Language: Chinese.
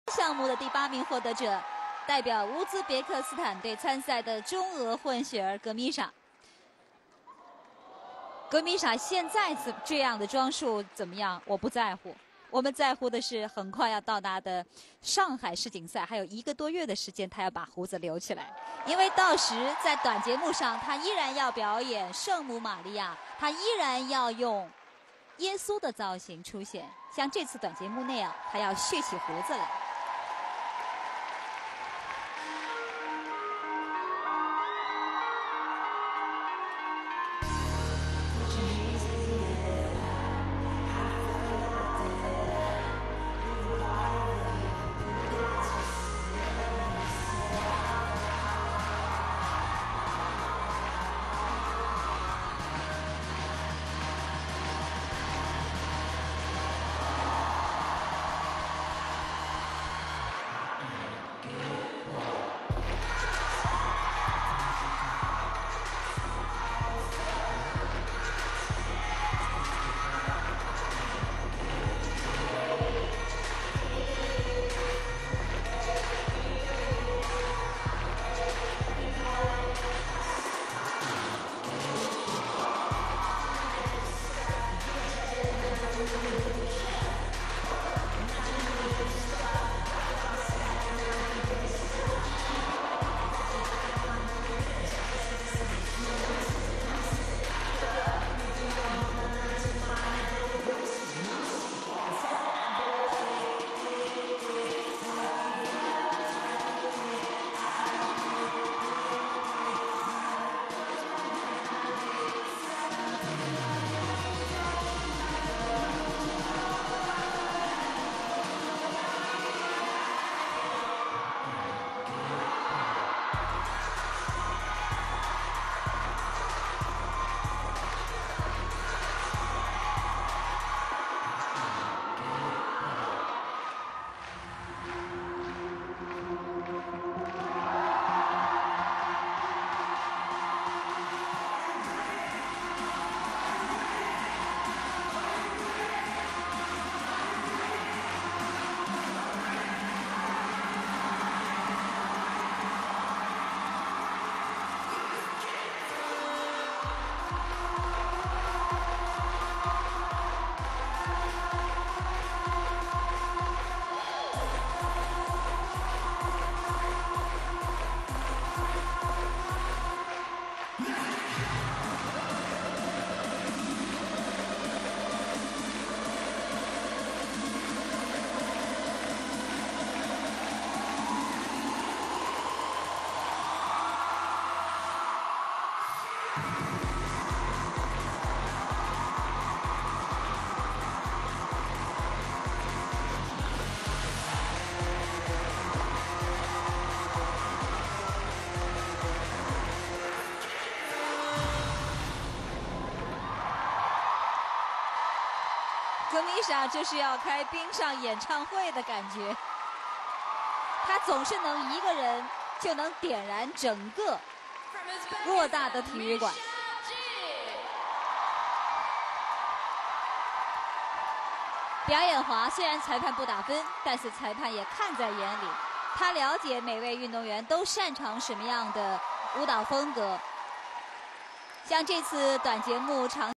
项目的第8名获得者，代表乌兹别克斯坦队参赛的中俄混血儿格米莎。格米莎现在这样的装束怎么样？我不在乎。 我们在乎的是很快要到达的上海世锦赛，还有1个多月的时间，他要把胡子留起来，因为到时在短节目上，他依然要表演圣母玛利亚，他依然要用耶稣的造型出现，像这次短节目那样，他要蓄起胡子来。 格米莎就是要开冰上演唱会的感觉，他总是能一个人就能点燃整个偌大的体育馆。表演滑，虽然裁判不打分，但是裁判也看在眼里，他了解每位运动员都擅长什么样的舞蹈风格。像这次短节目长。